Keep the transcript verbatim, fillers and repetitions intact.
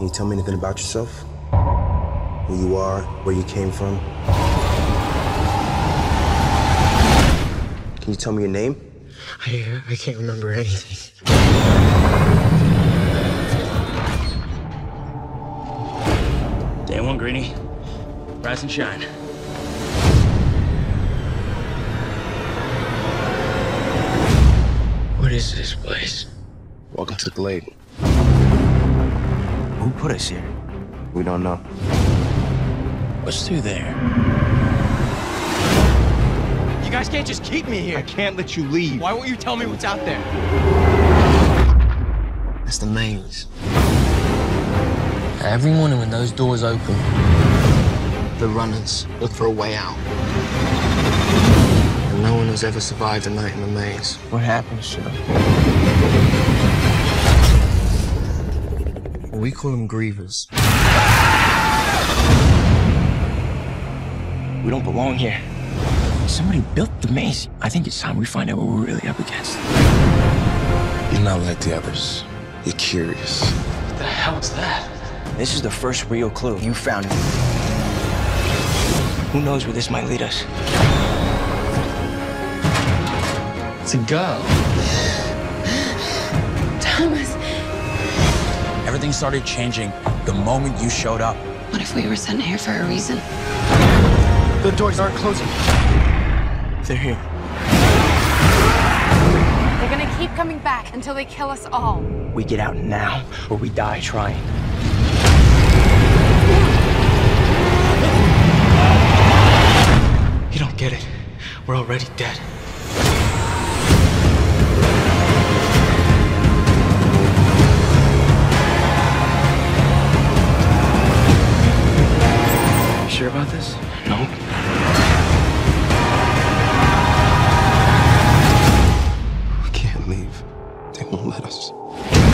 Can you tell me anything about yourself? Who you are, where you came from? Can you tell me your name? I, I can't remember anything. Day one, Greenie. Rise and shine. What is this place? Welcome to Glade. Who put us here? We don't know. What's through there? You guys can't just keep me here. I can't let you leave. Why won't you tell me what's out there? That's the maze. Every morning when those doors open, The runners look for a way out. And no one has ever survived a night in the maze. what happens to them? We call them grievers. We don't belong here. Somebody built the maze. I think it's time we find out what we're really up against. You're not like the others. You're curious. What the hell is that? This is the first real clue. You found it. Who knows where this might lead us? It's a go. Thomas. Everything started changing the moment you showed up. What if we were sent here for a reason? The doors aren't closing. They're here. They're gonna keep coming back until they kill us all. We get out now, or we die trying. You don't get it. We're already dead. You sure about this? No. We can't leave. They won't let us.